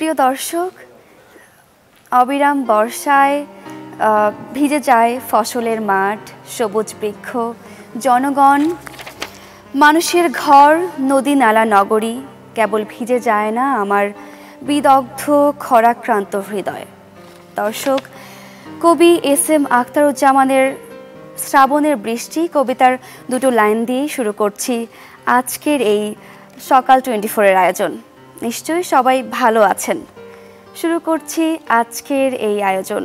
প্রিয় দর্শক, অবিরাম বর্ষায় ভিজে যায় ফসলের মাঠ, সবুজ বৃক্ষ, জনগণ, মানুষের ঘর, নদী, নালা, নগরী। কেবল ভিজে যায় না আমার বিদগ্ধ খরাক্রান্ত হৃদয়। দর্শক, কবি এস.এম. আখতারুজ্জামানের শ্রাবণের বৃষ্টি কবিতার দুটো লাইন দিয়েই শুরু করছি আজকের এই সকাল 24-এর আয়োজন। নিশ্চয়ই সবাই ভালো আছেন। শুরু করছি আজকের এই আয়োজন।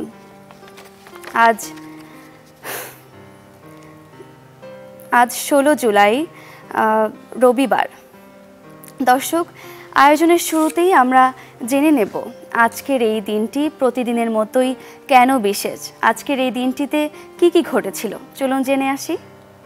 আজ 16 জুলাই, রবিবার। দর্শক, আয়োজনের শুরুতেই আমরা জেনে নেব আজকের এই দিনটি প্রতিদিনের মতোই কেন বিশেষ। আজকের এই দিনটিতে কি কি ঘটেছিল, চলুন জেনে আসি।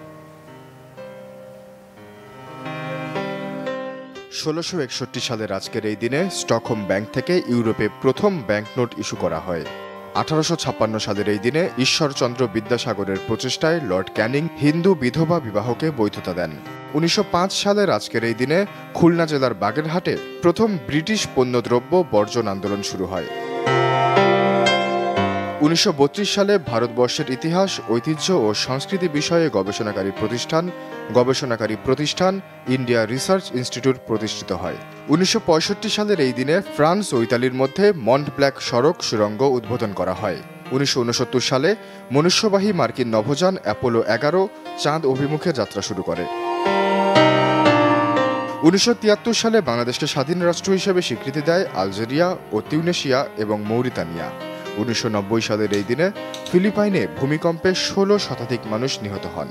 1661 সালের আজকের এই দিনে স্টকহোম ব্যাংক থেকে ইউরোপে প্রথম ব্যাংকনোট ইস্যু করা হয়। 1856 সালের এই দিনে ঈশ্বরচন্দ্র বিদ্যাসাগরের প্রচেষ্টায় লর্ড ক্যানিং হিন্দু বিধবা বিবাহকে বৈধতা দেন। 1905 সালের আজকের এই দিনে খুলনা জেলার বাগেরহাটে প্রথম ব্রিটিশ পণ্যদ্রব্য বর্জন আন্দোলন শুরু হয়। 1932 সালে ভারতবর্ষের ইতিহাস, ঐতিহ্য ও সংস্কৃতি বিষয়ে গবেষণাকারী প্রতিষ্ঠান ইন্ডিয়া রিসার্চ ইনস্টিটিউট প্রতিষ্ঠিত হয়। 1965 সালের এই দিনে ফ্রান্স ও ইতালির মধ্যে মন্ট ব্ল্যাক সড়ক সুড়ঙ্গ উদ্বোধন করা হয়। 1969 সালে মনুষ্যবাহী মার্কিন নভোযান অ্যাপোলো 11 চাঁদ অভিমুখে যাত্রা শুরু করে। 1973 সালে বাংলাদেশকে স্বাধীন রাষ্ট্র হিসেবে স্বীকৃতি দেয় আলজেরিয়া ও তিউনেশিয়া এবং মৌরিতানিয়া। 1990 সালের এই দিনে ফিলিপাইনে ভূমিকম্পে 16 শতাধিক মানুষ নিহত হন।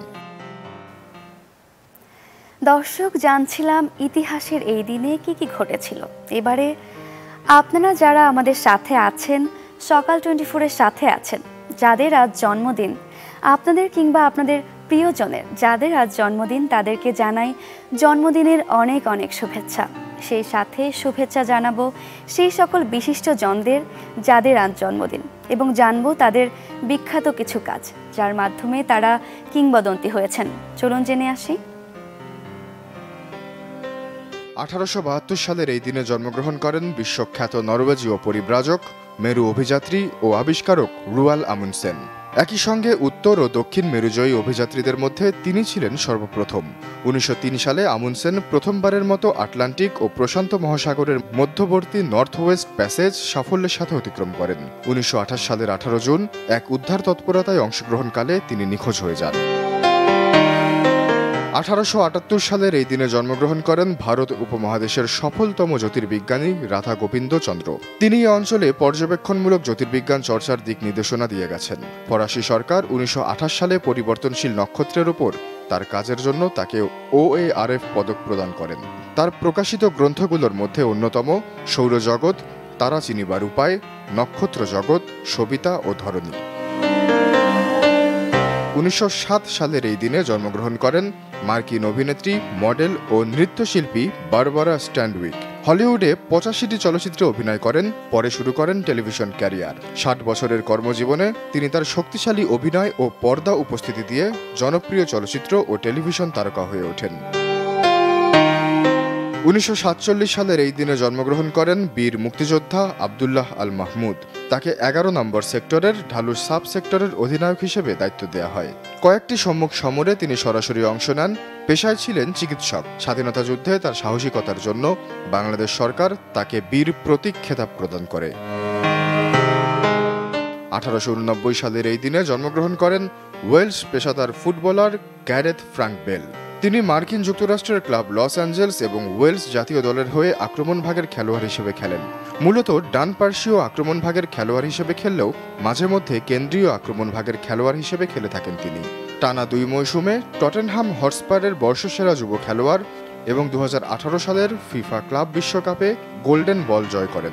দর্শক, জানছিলাম ইতিহাসের এই দিনে কি কি ঘটেছিল। এবারে আপনারা যারা আমাদের সাথে আছেন, সকাল 24-এর সাথে আছেন, যাদের আজ জন্মদিন, আপনাদের কিংবা আপনাদের প্রিয়জনের যাদের আজ জন্মদিন, তাদেরকে জানাই জন্মদিনের অনেক অনেক শুভেচ্ছা। সেই সাথে শুভেচ্ছা জানাবো সেই সকল বিশিষ্ট জনদের যাদের আজ জন্মদিন, এবং জানবো তাদের বিখ্যাত কিছু কাজ যার মাধ্যমে তারা কিংবদন্তি হয়েছেন। চলুন জেনে আসি। 1872 সালের এই দিনে জন্মগ্রহণ করেন বিশ্বখ্যাত নরওয়েজীয় পরিব্রাজক, মেরু অভিযাত্রী ও আবিষ্কারক রুয়াল আমুন্ডসেন। একই সঙ্গে উত্তর ও দক্ষিণ মেরুজয়ী অভিযাত্রীদের মধ্যে তিনি ছিলেন সর্বপ্রথম। 1903 সালে আমুন্ডসেন প্রথমবারের মতো আটলান্টিক ও প্রশান্ত মহাসাগরের মধ্যবর্তী নর্থ ওয়েস্ট প্যাসেজ সাফল্যের সাথে অতিক্রম করেন। 1928 সালের 18 জুন এক উদ্ধার তৎপরতায় অংশগ্রহণকালে তিনি নিখোঁজ হয়ে যান। 1878 সালের এই দিনে জন্মগ্রহণ করেন ভারত উপমহাদেশের সফলতম জ্যোতির্বিজ্ঞানী রাধা গোবিন্দ চন্দ্র। তিনি এই অঞ্চলে পর্যবেক্ষণমূলক জ্যোতির্বিজ্ঞান চর্চার দিক নির্দেশনা দিয়ে গেছেন। ফরাসি সরকার 1928 সালে পরিবর্তনশীল নক্ষত্রের উপর তার কাজের জন্য তাকে OARF পদক প্রদান করেন। তার প্রকাশিত গ্রন্থগুলোর মধ্যে অন্যতম সৌরজগৎ, তারা চিনিবার উপায়, নক্ষত্র জগৎ, সবিতা ও ধরণী। 1907 সালের এই দিনে জন্মগ্রহণ করেন মার্কিন অভিনেত্রী, মডেল ও নৃত্যশিল্পী বারবারা স্ট্যান্ডউইক। হলিউডে 85টি চলচ্চিত্রে অভিনয় করেন, পরে শুরু করেন টেলিভিশন ক্যারিয়ার। 60 বছরের কর্মজীবনে তিনি তার শক্তিশালী অভিনয় ও পর্দা উপস্থিতি দিয়ে জনপ্রিয় চলচ্চিত্র ও টেলিভিশন তারকা হয়ে ওঠেন। 1947 সালের এই দিনে জন্মগ্রহণ করেন বীর মুক্তিযোদ্ধা আবদুল্লাহ আল মাহমুদ। তাকে 11 নম্বর সেক্টরের ঢালুর সাব সেক্টরের অধিনায়ক হিসেবে দায়িত্ব দেওয়া হয়। কয়েকটি সম্মুখ সমরে তিনি সরাসরি অংশ নেন। পেশায় ছিলেন চিকিৎসক। স্বাধীনতা যুদ্ধে তার সাহসিকতার জন্য বাংলাদেশ সরকার তাকে বীর প্রতীক খেতাব প্রদান করে। 1889 সালের এই দিনে জন্মগ্রহণ করেন ওয়েলস পেশাদার ফুটবলার গ্যারেথ ফ্রাঙ্ক বেল। তিনি মার্কিন যুক্তরাষ্ট্রের ক্লাব লস অ্যাঞ্জেলস এবং ওয়েলস জাতীয় দলের হয়ে আক্রমণভাগের খেলোয়াড় হিসেবে খেলেন। মূলত ডান পার্শ্বীয় আক্রমণভাগের খেলোয়াড় হিসেবে খেললেও মাঝে মধ্যে কেন্দ্রীয় আক্রমণভাগের খেলোয়াড় হিসেবে খেলে থাকেন তিনি। টানা 2 মৌসুমে টটেনহাম হটস্পারের বর্ষসেরা যুব খেলোয়াড় এবং 2018 সালের ফিফা ক্লাব বিশ্বকাপে গোল্ডেন বল জয় করেন।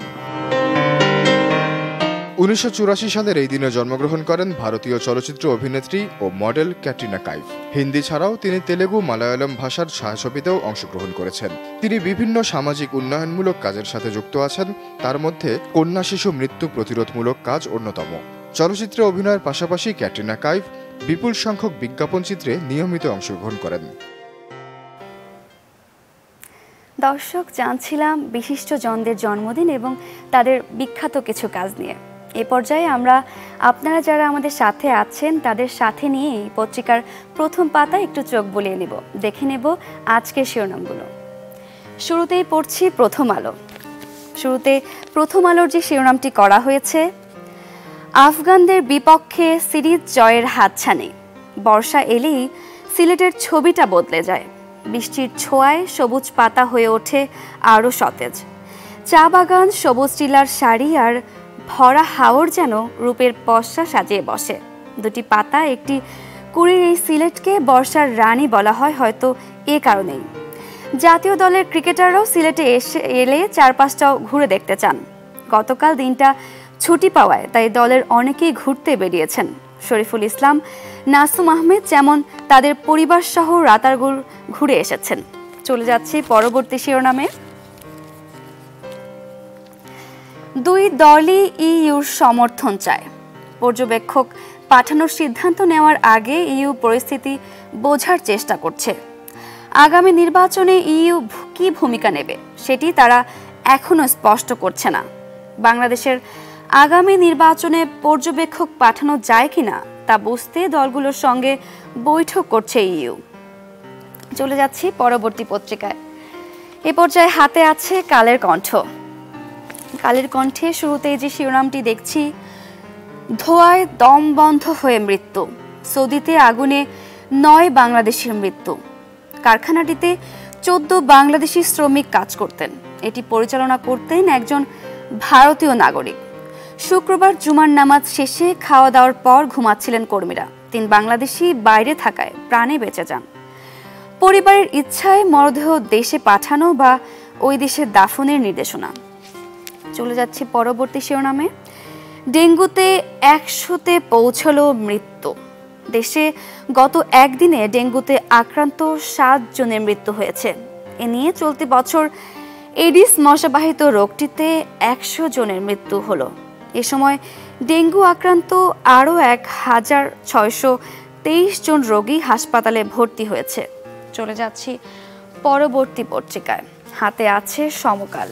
1984 সালের এই দিনে জন্মগ্রহণ করেন ভারতীয় চলচ্চিত্র অভিনেত্রী ও মডেল ক্যাটরিনা কাইফ। হিন্দি ছাড়াও তিনি তেলেগু, মালায়ালাম ভাষার ছায়াছবিতেও অংশগ্রহণ করেছেন। তিনি বিভিন্ন সামাজিক উন্নয়নমূলক কাজের সাথে যুক্ত আছেন, তার মধ্যে কন্যা শিশু মৃত্যু প্রতিরোধমূলক কাজ অন্যতম। চলচ্চিত্রে অভিনয়ের পাশাপাশি ক্যাটরিনা কাইফ বিপুল সংখ্যক বিজ্ঞাপন চিত্রে নিয়মিত অংশগ্রহণ করেন। দর্শক, জানছিলাম বিশিষ্ট জনদের জন্মদিন এবং তাদের বিখ্যাত কিছু কাজ নিয়ে। এ পর্যায়ে আমরা আপনারা যারা আমাদের সাথে আছেন তাদের সাথে নিয়ে পত্রিকার প্রথম পাতায় একটু চোখ বুলিয়ে নেব, দেখে নেব আজকের শিরোনামগুলো। শুরুতেই পড়ছি প্রথম আলো। শুরুতে প্রথম আলোর যে শিরোনামটি করা হয়েছে, আফগানদের বিপক্ষে সিরিজ জয়ের হাতছানি, বর্ষা এলেই সিলেটের ছবিটা বদলে যায়, বৃষ্টির ছোঁয়ায় সবুজ পাতা হয়ে ওঠে আরও সতেজ, চা বাগান, সবুজ টিলার শাড়ি আর ভরা হাওর যেন রূপের পসরা সাজিয়ে বসে। দুটি পাতা একটি কুড়ির এই সিলেটকে বর্ষার রানী বলা হয় হয়তো এ কারণেই। জাতীয় দলের ক্রিকেটাররাও সিলেটে এলে চারপাশটাও ঘুরে দেখতে চান। গতকাল দিনটা ছুটি পাওয়ায় তাই দলের অনেকেই ঘুরতে বেরিয়েছেন। শরীফুল ইসলাম, নাসুম আহমেদ যেমন তাদের পরিবার সহ রাতারগুল ঘুরে এসেছেন। চলে যাচ্ছি পরবর্তী শিরোনামে। দুই দলই ইইউর সমর্থন চায়, পর্যবেক্ষক পাঠানোর সিদ্ধান্ত নেওয়ার আগে ইইউ পরিস্থিতি বোঝার চেষ্টা করছে। আগামী নির্বাচনে ইইউ কি ভূমিকা নেবে সেটি তারা এখনো স্পষ্ট করছে না। বাংলাদেশের আগামী নির্বাচনে পর্যবেক্ষক পাঠানো যায় কিনা তা বুঝতে দলগুলোর সঙ্গে বৈঠক করছে ইইউ। চলে যাচ্ছি পরবর্তী পত্রিকায়। এ পর্যায়ে হাতে আছে কালের কণ্ঠ। কালের কণ্ঠে শুরুতেই যে শিরোনামটি দেখছি, ধোঁয়ায় দম বন্ধ হয়ে মৃত্যু, সৌদিতে আগুনে 9 বাংলাদেশির মৃত্যু। কারখানাটিতে 14 বাংলাদেশি শ্রমিক কাজ করতেন। এটি পরিচালনা করতেন একজন ভারতীয় নাগরিক। শুক্রবার জুমার নামাজ শেষে খাওয়া দাওয়ার পর ঘুমাচ্ছিলেন কর্মীরা। 3 বাংলাদেশি বাইরে থাকায় প্রাণে বেঁচে যান। পরিবারের ইচ্ছায় মরদেহ দেশে পাঠানো বা ওই দেশে দাফনের নির্দেশনা। চলে যাচ্ছি পরবর্তী শিরোনামে। ডেঙ্গুতে 100-তে পৌঁছলো মৃত্যু। দেশে গত একদিনে ডেঙ্গুতে আক্রান্ত 7 জনের মৃত্যু হয়েছে। এ নিয়ে চলতি বছর এডিস মশাবাহিত রোগটিতে 100 জনের মৃত্যু হলো। এ সময় ডেঙ্গু আক্রান্ত আরও 1623 জন রোগী হাসপাতালে ভর্তি হয়েছে। চলে যাচ্ছি পরবর্তী পত্রিকায়। হাতে আছে সমকাল।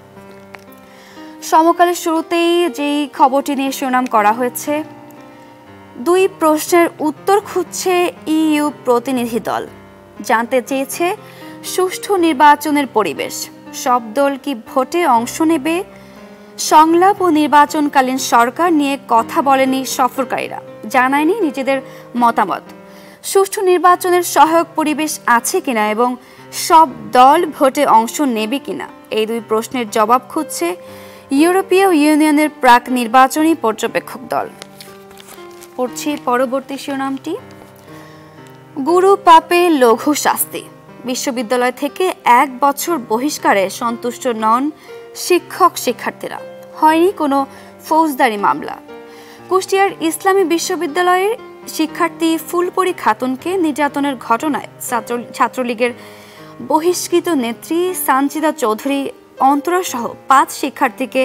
সমকালের শুরুতেই যেই খবরটি নিয়ে শিরোনাম করা হয়েছে, 2 প্রশ্নের উত্তর খুঁজছে ইইউ প্রতিনিধি দল, জানতে চেয়েছে সুষ্ঠু নির্বাচনের পরিবেশ, সব দল কি ভোটে অংশ নেবে, সংলাপ ও নির্বাচনকালীন সরকার নিয়ে কথা বলেনি সফরকারীরা, জানায়নি নিজেদের মতামত, সুষ্ঠু নির্বাচনের সহায়ক পরিবেশ আছে কিনা এবং সব দল ভোটে অংশ নেবে কিনা, এই 2 প্রশ্নের জবাব খুঁজছে ইউরোপীয় ইউনিয়নের প্রাক নির্বাচনী পর্যবেক্ষক দল। পড়ছি পরবর্তী শিরোনামটি, গুরু পাপে লঘু শাস্তি, বিশ্ববিদ্যালয় থেকে 1 বছর বহিষ্কারে সন্তুষ্ট নন শিক্ষক শিক্ষার্থীরা, হয়নি কোনো ফৌজদারি মামলা। কুষ্টিয়ার ইসলামী বিশ্ববিদ্যালয়ের শিক্ষার্থী ফুলপরি খাতুনকে নির্যাতনের ঘটনায় ছাত্রলীগের বহিষ্কৃত নেত্রী সানজিদা চৌধুরী অন্তরা সহ 5 শিক্ষার্থীকে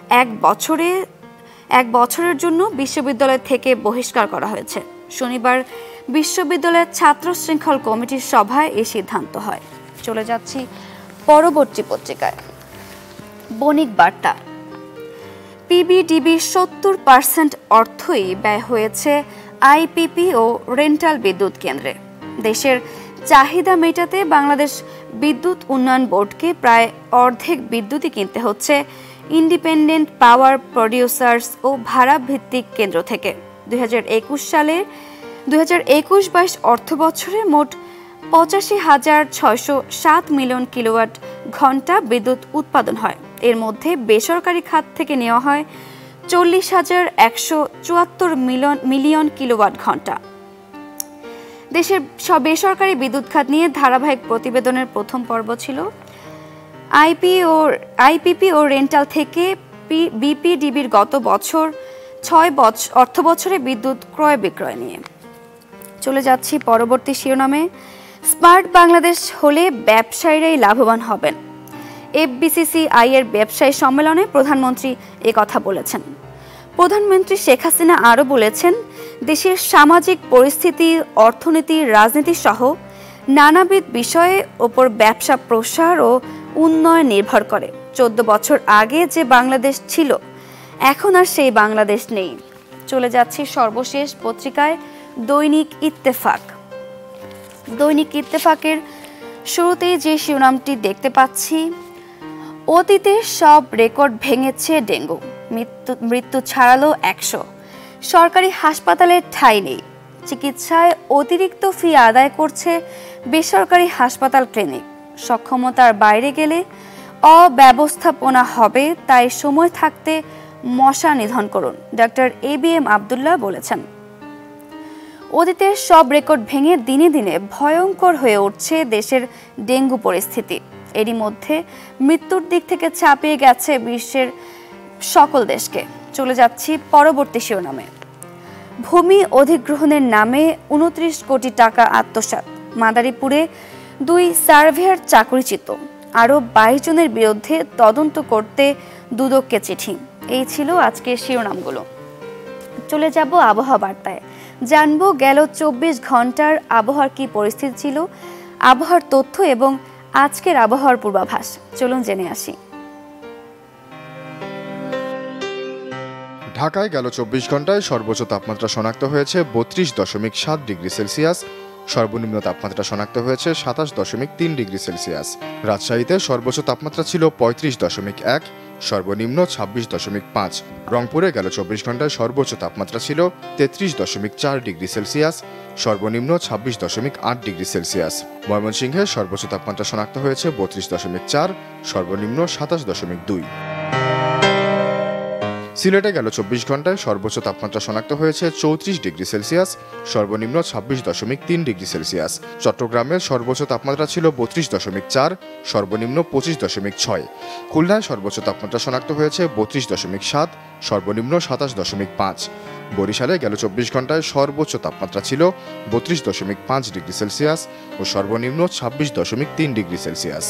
1 বছরের জন্য বিশ্ববিদ্যালয় থেকে বহিষ্কার করা হয়েছে। শনিবার বিশ্ববিদ্যালয়ের ছাত্র শৃঙ্খল কমিটির সভায় এই সিদ্ধান্ত হয়। চলে যাচ্ছি পরবর্তী পত্রিকায়। বণিক বার্তা। পিবিডিবির 70% অর্থই ব্যয় হয়েছে আইপিপি ও রেন্টাল বিদ্যুৎ কেন্দ্রে। দেশের চাহিদা মেটাতে বাংলাদেশ বিদ্যুৎ উন্নয়ন বোর্ডকে প্রায় অর্ধেক বিদ্যুৎই কিনতে হচ্ছে ইন্ডিপেন্ডেন্ট পাওয়ার প্রডিউসার্স ও ভাড়া ভিত্তিক কেন্দ্র থেকে। 2021-22 অর্থ বছরে মোট 85,607 মিলিয়ন কিলোওয়াট ঘন্টা বিদ্যুৎ উৎপাদন হয়। এর মধ্যে বেসরকারি খাত থেকে নেওয়া হয় 40,174 মিলিয়ন কিলোওয়াট ঘন্টা। দেশের সব বেসরকারি বিদ্যুৎ খাত নিয়ে ধারাবাহিক প্রতিবেদনের প্রথম পর্ব ছিল আইপিপি ও রেন্টাল থেকে বিপিডিবির গত বছর 6 অর্থ বছরে বিদ্যুৎ ক্রয় বিক্রয় নিয়ে। চলে যাচ্ছি পরবর্তী শিরোনামে। স্মার্ট বাংলাদেশ হলে ব্যবসায়ীরাই লাভবান হবেন। এফবিসিসিআই এর ব্যবসায়ী সম্মেলনে প্রধানমন্ত্রী কথা বলেছেন। প্রধানমন্ত্রী শেখ হাসিনা আরও বলেছেন, দেশের সামাজিক পরিস্থিতি, অর্থনীতি, রাজনীতি সহ নানাবিধ বিষয়ে ওপর ব্যবসা প্রসার ও উন্নয়ন নির্ভর করে। 14 বছর আগে যে বাংলাদেশ ছিল, এখন আর সেই বাংলাদেশ নেই। চলে যাচ্ছি সর্বশেষ পত্রিকায় দৈনিক ইত্তেফাক। দৈনিক ইত্তেফাকের শুরুতেই যে শিরোনামটি দেখতে পাচ্ছি, অতীতে সব রেকর্ড ভেঙেছে ডেঙ্গু, মৃত্যু ছাড়ালো 100। সরকারি হাসপাতালে ঠাঁই নেই, চিকিৎসায় অতিরিক্ত ফি আদায় করছে বেসরকারি হাসপাতাল ক্লিনিক। সক্ষমতার বাইরে গেলে অব্যবস্থাপনা হবে, তাই সময় থাকতে মশা নিধন করুন, ডক্টর ABM আব্দুল্লাহ বলেছেন। অতীতের সব রেকর্ড ভেঙে দিনে দিনে ভয়ঙ্কর হয়ে উঠছে দেশের ডেঙ্গু পরিস্থিতি। এরই মধ্যে মৃত্যুর দিক থেকে ছাপিয়ে গেছে বিশ্বের সকল দেশকে। চলে যাচ্ছি পরবর্তী শিরোনামে। ভূমি অধিগ্রহণের নামে 29 কোটি টাকা আত্মসাৎ, মাদারীপুরে 2 সার্ভেয়ার চাকরিচ্যুত, আরও 22 জনের বিরুদ্ধে তদন্ত করতে দুদককে চিঠি। এই ছিল আজকের শিরোনামগুলো। চলে যাব আবহাওয়া বার্তায়, জানবো গেল 24 ঘন্টার আবহাওয়ার কি পরিস্থিতি ছিল, আবহাওয়ার তথ্য এবং আজকের আবহাওয়ার পূর্বাভাস। চলুন জেনে আসি। ঢাকায় গেল 24 ঘন্টায় সর্বোচ্চ তাপমাত্রা শনাক্ত হয়েছে 32.7 ডিগ্রি সেলসিয়াস, সর্বনিম্ন তাপমাত্রা শনাক্ত হয়েছে 27.3 ডিগ্রি সেলসিয়াস। রাজশাহীতে সর্বোচ্চ তাপমাত্রা ছিল 35.1, সর্বনিম্ন 26.5। রংপুরে গেল 24 ঘন্টায় সর্বোচ্চ তাপমাত্রা ছিল 33.4 ডিগ্রি সেলসিয়াস, সর্বনিম্ন 26.8 ডিগ্রি সেলসিয়াস। ময়মনসিংহে সর্বোচ্চ তাপমাত্রা শনাক্ত হয়েছে 32.4, সর্বনিম্ন 27.2। সিলেটে গেল 24 ঘন্টায় সর্বোচ্চ তাপমাত্রা শনাক্ত হয়েছে 34 ডিগ্রি সেলসিয়াস, সর্বনিম্ন 26.3 ডিগ্রি সেলসিয়াস। চট্টগ্রামের সর্বোচ্চ তাপমাত্রা ছিল 32.4, সর্বনিম্ন 25.6। খুলনায় সর্বোচ্চ তাপমাত্রা শনাক্ত হয়েছে 32.7, সর্বনিম্ন 27.5। বরিশালে গেল 24 ঘন্টায় সর্বোচ্চ তাপমাত্রা ছিল 32.5 ডিগ্রি সেলসিয়াস ও সর্বনিম্ন 26.3 ডিগ্রি সেলসিয়াস।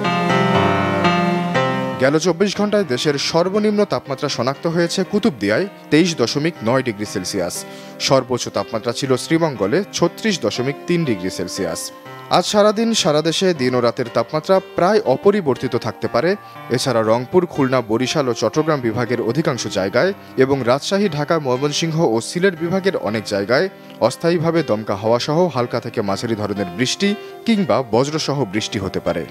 গেল 24 ঘন্টায় দেশের সর্বনিম্ন তাপমাত্রা শনাক্ত হয়েছে কুতুবদিয়ায় 23.9 ডিগ্রি সেলসিয়াস, সর্বোচ্চ তাপমাত্রা ছিল শ্রীমঙ্গলে 36.3 ডিগ্রি সেলসিয়াস। আজ সারাদিন সারা দেশে দিন ও রাতের তাপমাত্রা প্রায় অপরিবর্তিত থাকতে পারে। এছাড়া রংপুর, খুলনা, বরিশাল ও চট্টগ্রাম বিভাগের অধিকাংশ জায়গায় এবং রাজশাহী, ঢাকা, ময়মনসিংহ ও সিলেট বিভাগের অনেক জায়গায় অস্থায়ীভাবে দমকা হাওয়া সহ হালকা থেকে মাঝারি ধরনের বৃষ্টি কিংবা বজ্রসহ বৃষ্টি হতে পারে।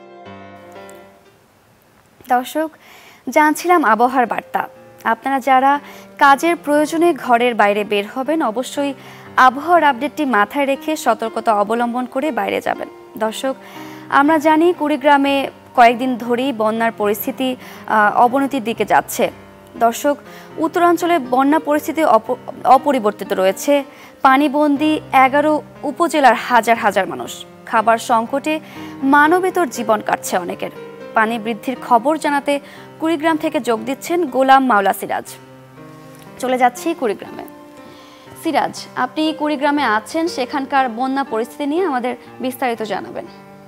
দর্শক, জানছিলাম আবহাওয়ার বার্তা। আপনারা যারা কাজের প্রয়োজনে ঘরের বাইরে বের হবেন, অবশ্যই আবহাওয়ার আপডেটটি মাথায় রেখে সতর্কতা অবলম্বন করে বাইরে যাবেন। দর্শক, আমরা জানি কুড়িগ্রামে কয়েকদিন ধরেই বন্যার পরিস্থিতি অবনতির দিকে যাচ্ছে। দর্শক, উত্তরাঞ্চলে বন্যা পরিস্থিতি অপরিবর্তিত রয়েছে। পানিবন্দী 11 উপজেলার হাজার হাজার মানুষ। খাবার সংকটে মানবেতর জীবন কাটছে অনেকের। পানি বৃদ্ধির খবর জানাতে কুড়িগ্রাম থেকে যোগ দিচ্ছেন গোলাম মাওলা সিরাজ। চলে যাচ্ছি কুড়িগ্রামে। সিরাজ, আপনি কুড়িগ্রামে আছেন, সেখানকার বন্যা পরিস্থিতি নিয়ে আমাদের বিস্তারিত জানাবেন।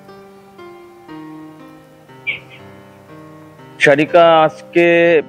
শারিকা, আজকে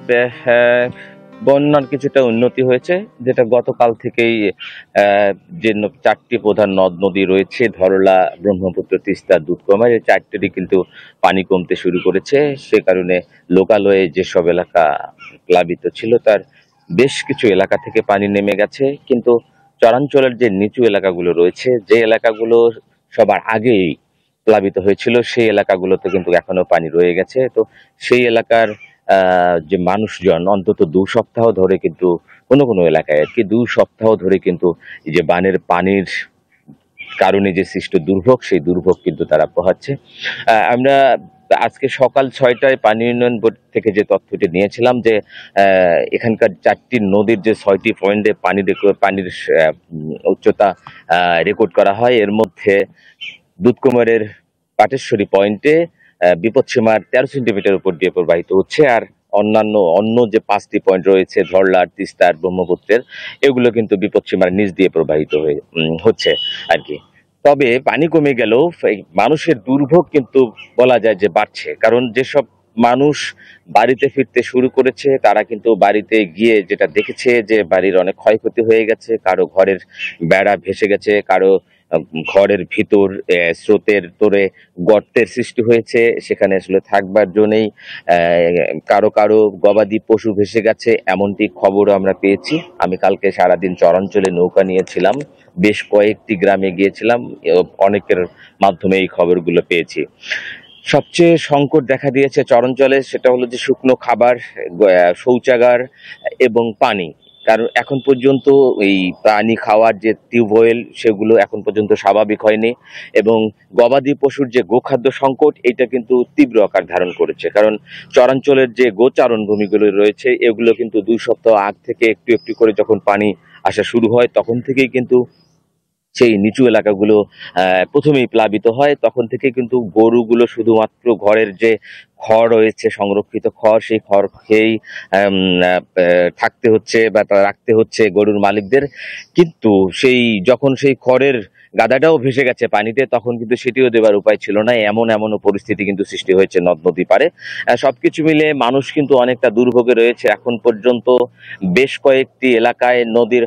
বন্যার কিছুটা উন্নতি হয়েছে, যেটা গতকাল থেকেই যে 4টি প্রধান নদ নদী রয়েছে, ধরলা, ব্রহ্মপুত্র, তিস্তা, দুধকুমার, এই 4টিরই কিন্তু পানি কমতে শুরু করেছে। সে কারণে লোকালয়ে যেসব এলাকা প্লাবিত ছিল তার বেশ কিছু এলাকা থেকে পানি নেমে গেছে, কিন্তু চরাঞ্চলের যে নিচু এলাকাগুলো রয়েছে, যে এলাকাগুলো সবার আগেই প্লাবিত হয়েছিল, সেই এলাকাগুলোতে কিন্তু এখনো পানি রয়ে গেছে। তো সেই এলাকার যে মানুষজন অন্তত 2 সপ্তাহ ধরে কিন্তু কোনো এলাকায় আর কি 2 সপ্তাহ ধরে কিন্তু এই যে বানের পানির কারণে যে সৃষ্ট দুর্ভোগ, সেই দুর্ভোগ কিন্তু তারা পোহাচ্ছে। আমরা আজকে সকাল 6টায় পানি উন্নয়ন বোর্ড থেকে যে তথ্যটি নিয়েছিলাম যে এখানকার 4টি নদীর যে 6টি পয়েন্টে পানির উচ্চতা রেকর্ড করা হয়, এর মধ্যে দুধকুমারের পাটেশ্বরী পয়েন্টে বিপদসীমার 13 সেন্টিমিটার উপর দিয়ে প্রবাহিত হচ্ছে, আর অন্য যে 5টি পয়েন্ট রয়েছে, ধরলার, তিস্তার, ব্রহ্মপুত্রের, এগুলো কিন্তু বিপদসীমার নিচ দিয়ে প্রবাহিত হচ্ছে আর কি। তবে পানি কমে গেলেও মানুষের দুর্ভোগ কিন্তু বলা যায় যে বাড়ছে, কারণ যেসব মানুষ বাড়িতে ফিরতে শুরু করেছে তারা কিন্তু বাড়িতে গিয়ে যেটা দেখেছে যে বাড়ির অনেক ক্ষয়ক্ষতি হয়ে গেছে, কারো ঘরের বেড়া ভেসে গেছে, কারো ঘরের ভিতর স্রোতের তোরে গর্তের সৃষ্টি হয়েছে, সেখানে আসলে থাকবার জন্যই কারো কারো গবাদি পশু ভেসে গেছে এমনটি খবর আমরা পেয়েছি। আমি কালকে সারাদিন চরাঞ্চলে নৌকা নিয়েছিলাম, বেশ কয়েকটি গ্রামে গিয়েছিলাম, অনেকের মাধ্যমে এই খবরগুলো পেয়েছি। সবচেয়ে সংকট দেখা দিয়েছে চরাঞ্চলে, সেটা হলো যে শুকনো খাবার, শৌচাগার এবং পানি। কারণ এখন পর্যন্ত এই পানি খাওয়ার যে টিউবওয়েল সেগুলো এখন পর্যন্ত স্বাভাবিক হয়নি, এবং গবাদি পশুর যে গোখাদ্য সংকট এটা কিন্তু তীব্র আকার ধারণ করেছে। কারণ চরাঞ্চলের যে গোচারণ ভূমিগুলো রয়েছে এগুলো কিন্তু 2 সপ্তাহ আগ থেকে একটু একটু করে যখন পানি আসা শুরু হয় তখন থেকেই কিন্তু সেই নিচু এলাকাগুলো প্রথমেই প্লাবিত হয়। তখন থেকে কিন্তু গরুগুলো শুধুমাত্র ঘরের যে খড় রয়েছে, সংরক্ষিত খড়, সেই খড় খেয়েই থাকতে হচ্ছে বা রাখতে হচ্ছে গরুর মালিকদের। কিন্তু যখন সেই খড়ের গাদাটাও ভেসে গেছে পানিতে, তখন কিন্তু সেটিও দেবার উপায় ছিল না। এমনও পরিস্থিতি কিন্তু সৃষ্টি হয়েছে নদ নদী পারে। সবকিছু মিলে মানুষ কিন্তু অনেকটা দুর্ভোগে রয়েছে। এখন পর্যন্ত বেশ কয়েকটি এলাকায় নদীর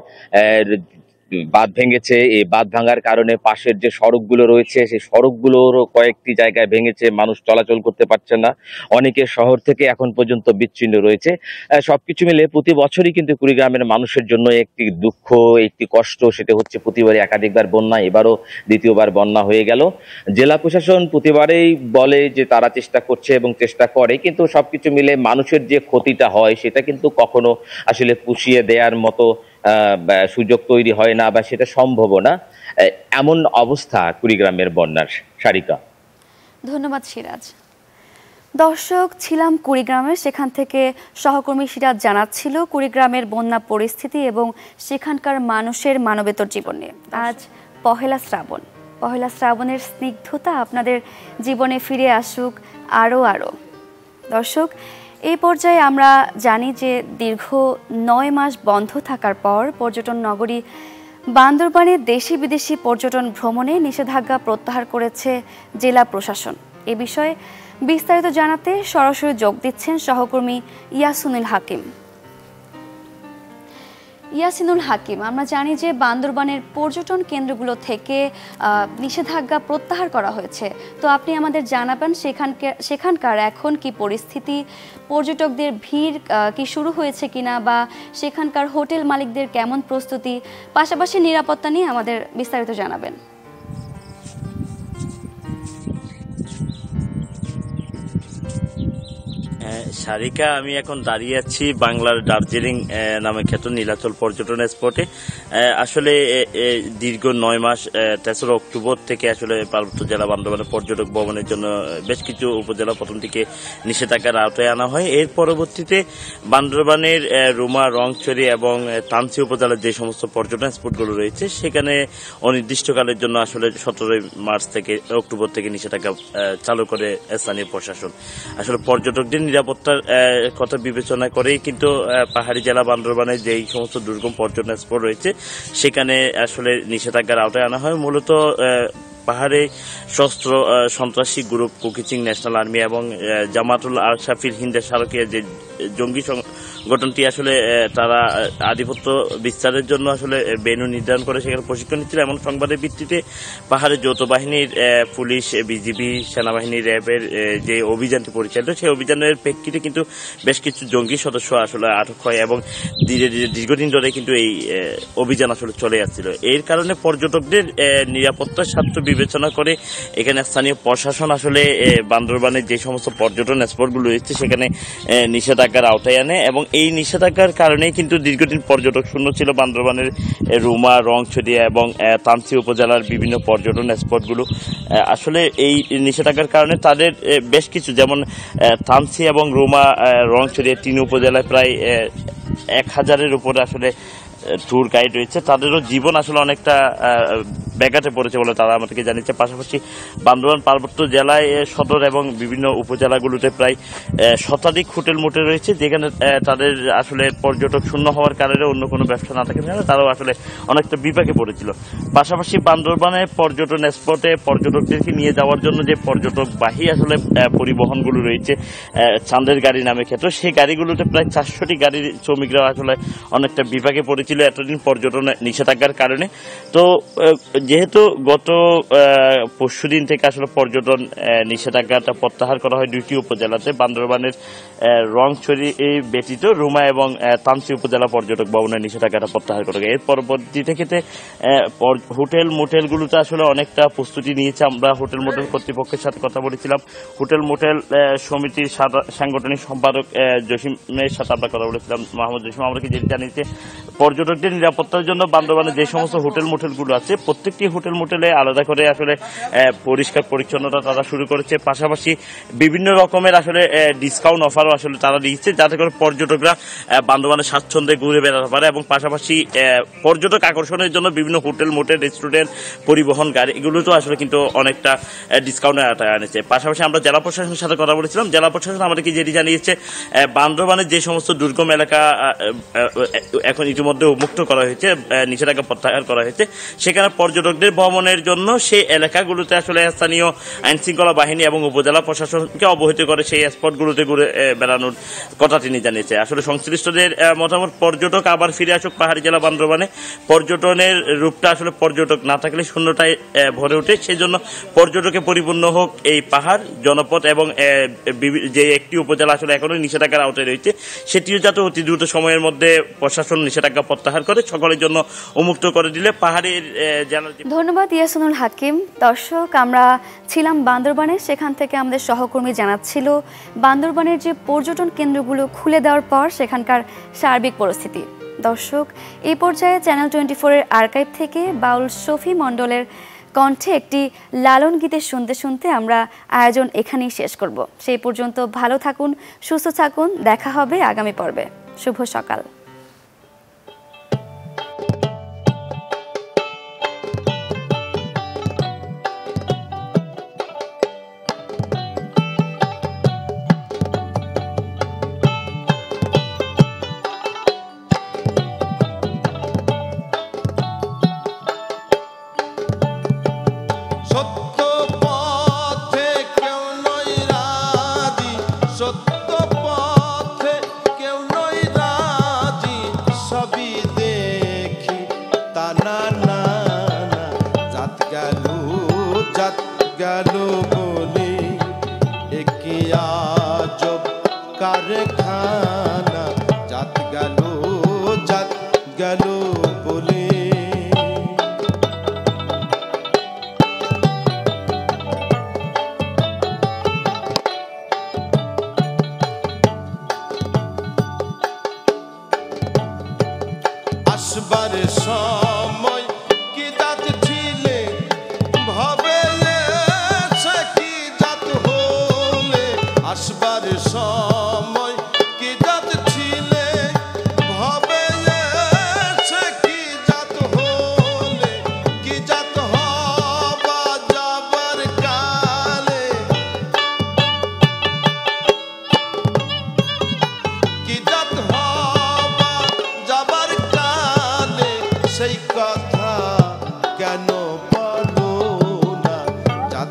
বাঁধ ভেঙেছে। এই বাঁধ ভাঙার কারণে পাশের যে সড়কগুলো রয়েছে সেই সড়কগুলোরও কয়েকটি জায়গায় ভেঙেছে, মানুষ চলাচল করতে পারছে না। অনেকে শহর থেকে এখন পর্যন্ত বিচ্ছিন্ন রয়েছে। সবকিছু মিলে প্রতি বছরই কিন্তু কুড়িগ্রামের মানুষের জন্য একটি দুঃখ, একটি কষ্ট, সেটা হচ্ছে প্রতিবারই একাধিকবার বন্যা, এবারও দ্বিতীয়বার বন্যা হয়ে গেল। জেলা প্রশাসন প্রতিবারেই বলে যে তারা চেষ্টা করছে এবং চেষ্টা করে, কিন্তু সবকিছু মিলে মানুষের যে ক্ষতিটা হয় সেটা কিন্তু কখনো আসলে পুষিয়ে দেওয়ার মতো সুযোগ তৈরি হয় না বা সেটা সম্ভব না। এমন অবস্থা কুড়িগ্রামের বন্যার। সারিকা, ধন্যবাদ সিরাজ। দর্শক, ছিলাম কুড়িগ্রামে, সেখান থেকে সহকর্মী সিরাজ জানাচ্ছিল কুড়িগ্রামের বন্যা পরিস্থিতি এবং সেখানকার মানুষের মানবেতর জীবন নিয়ে। আজ পহেলা শ্রাবণের স্নিগ্ধতা আপনাদের জীবনে ফিরে আসুক আরও। দর্শক, এই পর্যায়ে আমরা জানি যে দীর্ঘ 9 মাস বন্ধ থাকার পর পর্যটন নগরী বান্দরবানে দেশি বিদেশি পর্যটন ভ্রমণে নিষেধাজ্ঞা প্রত্যাহার করেছে জেলা প্রশাসন। এ বিষয়ে বিস্তারিত জানাতে সরাসরি যোগ দিচ্ছেন সহকর্মী ইয়াসিনুল হাকিম। আমরা জানি যে বান্দরবানের পর্যটন কেন্দ্রগুলো থেকে নিষেধাজ্ঞা প্রত্যাহার করা হয়েছে, তো আপনি আমাদের জানাবেন সেখানকার এখন কি পরিস্থিতি, পর্যটকদের ভিড় কি শুরু হয়েছে কিনা, বা সেখানকার হোটেল মালিকদের কেমন প্রস্তুতি, পাশাপাশি নিরাপত্তা নিয়ে আমাদের বিস্তারিত জানাবেন। সারিকা, আমি এখন দাঁড়িয়ে আছি বাংলার দার্জিলিং নামে খ্যাত নীলাচল পর্যটন স্পটে। আসলে দীর্ঘ 9 মাস 3 অক্টোবর থেকে আসলে পার্বত্য জেলা বান্দরবানে পর্যটক ভ্রমণের জন্য বেশ কিছু উপজেলা প্রথম থেকে নিষেধাজ্ঞার আওতায় আনা হয়। এর পরবর্তীতে বান্দরবানের রুমা, রংছড়ি এবং তানসি উপজেলার যে সমস্ত পর্যটন স্পটগুলো রয়েছে সেখানে অনির্দিষ্টকালের জন্য আসলে 17 মার্চ থেকে অক্টোবর থেকে নিষেধাজ্ঞা চালু করে স্থানীয় প্রশাসন। আসলে পর্যটকদের নিরাপত্তার কথা বিবেচনা করেই কিন্তু পাহাড়ি জেলা বান্দরবানের যেই সমস্ত দুর্গম পর্যটন স্পট রয়েছে সেখানে আসলে নিষেধাজ্ঞার আওতায় আনা হয়। মূলত পাহাড়ে সশস্ত্র সন্ত্রাসী গ্রুপ কুকিচিং ন্যাশনাল আর্মি এবং জামাতুল আরশাফিল হিন্দের সারকিয়া যে জঙ্গি সংগঠনটি আসলে তারা আধিপত্য বিস্তারের জন্য আসলে ভেন্যু নির্ধারণ করে সেখানে প্রশিক্ষণ নিচ্ছিল। এমন সংবাদের ভিত্তিতে পাহাড়ের যৌথ বাহিনীর পুলিশ, বিজিবি, সেনাবাহিনী, র্যাবের যে অভিযানটি পরিচালিত, সেই অভিযানের প্রেক্ষিতে কিন্তু বেশ কিছু জঙ্গি সদস্য আসলে আটক হয় এবং ধীরে ধীরে দীর্ঘদিন ধরে কিন্তু এই অভিযান আসলে চলে আসছিল। এর কারণে পর্যটকদের নিরাপত্তার স্বার্থ বিবেচনা করে এখানে স্থানীয় প্রশাসন আসলে বান্দরবানের যে সমস্ত পর্যটন স্পটগুলো রয়েছে সেখানে নিষেধাজ্ঞার আওতায় আনে এবং এই নিষেধাজ্ঞার কারণেই কিন্তু দীর্ঘদিন পর্যটক শূন্য ছিল বান্দরবানের রুমা, রংছড়িয়া এবং তানসি উপজেলার বিভিন্ন পর্যটন স্পটগুলো। আসলে এই নিষেধাজ্ঞার কারণে তাদের বেশ কিছু, যেমন তানসি এবং রুমা, রংছড়িয়া 3 উপজেলায় প্রায় 1000-এর উপরে আসলে ট্যুর গাইড রয়েছে, তাদেরও জীবন আসলে অনেকটা ব্যাঘাতে পড়েছে বলে তারা আমাদেরকে জানিয়েছে। পাশাপাশি বান্দরবান পার্বত্য জেলায় সদর এবং বিভিন্ন উপজেলাগুলোতে প্রায় শতাধিক হোটেল মোটেল রয়েছে, যেখানে তাদের আসলে পর্যটক শূন্য হওয়ার কারণে অন্য কোনো ব্যবসা না থাকার কারণে তারাও আসলে অনেকটা বিপাকে পড়েছিল। পাশাপাশি বান্দরবানের পর্যটন স্পটে পর্যটকদেরকে নিয়ে যাওয়ার জন্য যে পর্যটকবাহী আসলে পরিবহনগুলো রয়েছে চাঁদের গাড়ি নামে খ্যাত, সেই গাড়িগুলোতে প্রায় 400টি গাড়ির শ্রমিকরা আসলে অনেকটা বিপাকে পড়েছিল এতদিন পর্যটন নিষেধাজ্ঞার কারণে। তো যেহেতু গত পরশুদিন থেকে আসলে পর্যটন নিষেধাজ্ঞাটা প্রত্যাহার করা হয় দুইটি উপজেলাতে, বান্দরবানের রংছড়ি ব্যতীত রুমা এবং তানসি উপজেলা পর্যটক ভবনের নিষেধাজ্ঞাটা প্রত্যাহার করা হয়। এর পরবর্তী থেকে হোটেল মোটেলগুলোতে আসলে অনেকটা প্রস্তুতি নিয়েছে। আমরা হোটেল মোটেল কর্তৃপক্ষের সাথে কথা বলেছিলাম। হোটেল মোটেল সমিতির সাংগঠনিক সম্পাদক জসিমের সাথে আমরা কথা বলেছিলাম, মোহাম্মদ জসিম আমাকে যেটি জানিয়েছে, পর্যটকদের নিরাপত্তার জন্য বান্দরবানে যে সমস্ত হোটেল মোটেলগুলো আছে প্রত্যেকটি হোটেল মোটেলে আলাদা করে আসলে পরিষ্কার পরিচ্ছন্নতা তারা শুরু করেছে। পাশাপাশি বিভিন্ন রকমের আসলে ডিসকাউন্ট অফারও আসলে তারা দিচ্ছে, যাতে করে পর্যটকরা বান্দরবানে স্বাচ্ছন্দ্যে ঘুরে বেড়াতে পারে। এবং পাশাপাশি পর্যটক আকর্ষণের জন্য বিভিন্ন হোটেল মোটেল রেস্টুরেন্ট পরিবহন গাড়ি এগুলোতেও আসলে কিন্তু অনেকটা ডিসকাউন্টের আওতায় আনেছে। পাশাপাশি আমরা জেলা প্রশাসনের সাথে কথা বলেছিলাম। জেলা প্রশাসন আমাদেরকে যেটি জানিয়েছে, বান্দরবানের যে সমস্ত দুর্গম এলাকা এখন ইতিমধ্যে মুক্ত করা হয়েছে, নিষেধাজ্ঞা প্রত্যাহার করা হয়েছে, সেখানে পর্যটকদের ভ্রমণের জন্য সেই এলাকাগুলোতে আসলে স্থানীয় আইন শৃঙ্খলা বাহিনী এবং উপজেলা প্রশাসনকে অবহিত করে সেই স্পটগুলোতে ঘুরে বেড়ানোর কথা তিনি জানিয়েছে। আসলে সংশ্লিষ্টদের মতামত, পর্যটক আবার ফিরে আসুক পাহাড়ি জেলা বান্দরবানে। পর্যটনের রূপটা আসলে পর্যটক না থাকলে শূন্যতায় ভরে ওঠে, সেই জন্য পর্যটকে পরিপূর্ণ হোক এই পাহাড় জনপদ এবং যে একটি উপজেলা আসলে এখনো নিষেধাজ্ঞার আওতায় রয়েছে সেটিও যাতে অতি দ্রুত সময়ের মধ্যে প্রশাসন নিষেধাজ্ঞা প্রত্যাহার করে সকলের জন্য উন্মুক্ত করে দিলে পাহাড়ের জেলার। ধন্যবাদ ইয়াসিনুল হাকিম। দর্শক, আমরা ছিলাম বান্দরবানে, সেখান থেকে আমাদের সহকর্মী জানাচ্ছিল বান্দরবানের যে পর্যটন কেন্দ্রগুলো খুলে দেওয়ার পর সেখানকার সার্বিক পরিস্থিতি। দর্শক, এই পর্যায়ে চ্যানেল 24-এর আর্কাইভ থেকে বাউল শফি মণ্ডলের কণ্ঠে একটি লালন গীতে শুনতে শুনতে আমরা আয়োজন এখানেই শেষ করব। সেই পর্যন্ত ভালো থাকুন, সুস্থ থাকুন, দেখা হবে আগামী পর্বে। শুভ সকাল। কারখানা জাত গেল বলে। আসবার সময় কি জাত ছিলে ভাবে সে কি জাত হলে, আসবার সময় কি জাত ছিলে ভাবে সে কি জাত হলে, কি জাত হবা যাবার কালে, কি জাত হবা যাবার কালে, সেই কথা কেন বলো না, জাত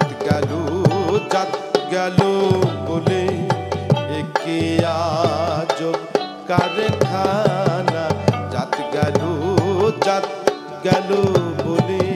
গেল বলে একে আজব কারখানা, জাত গেল বলে।